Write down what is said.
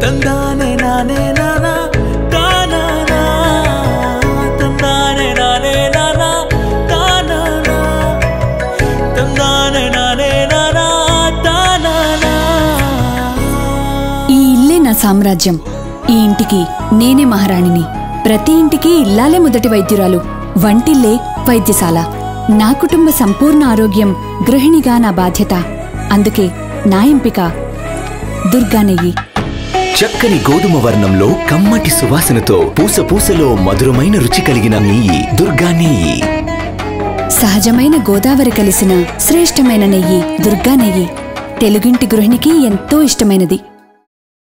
తందానే నానే నానా తానానా తందానే నానే నానా తానానా తందానే నానే నానా తానానా. ఈ ఇల్లే నా సామ్రాజ్యం. ఈ ఇంటికి నేనే మహారాణిని. ప్రతి ఇంటికి ఇల్లాలే మొదటి వైద్యురాలు, వంటిల్లే వైద్యశాల. నా కుటుంబ సంపూర్ణ ఆరోగ్యం గృహిణిగా నా బాధ్యత. అందుకే నా ఎంపిక దుర్గా నెయ్యి. చక్కని గోధుమ వర్ణంలో కమ్మటి సువాసనతో పూసపూసలో మధురమైన రుచి కలిగిన నెయ్యి దుర్గా నెయ్యి. సహజమైన గోదావరి కలిసిన శ్రేష్టమైన నెయ్యి దుర్గా నెయ్యి. తెలుగింటి గృహిణికి ఎంతో ఇష్టమైనది.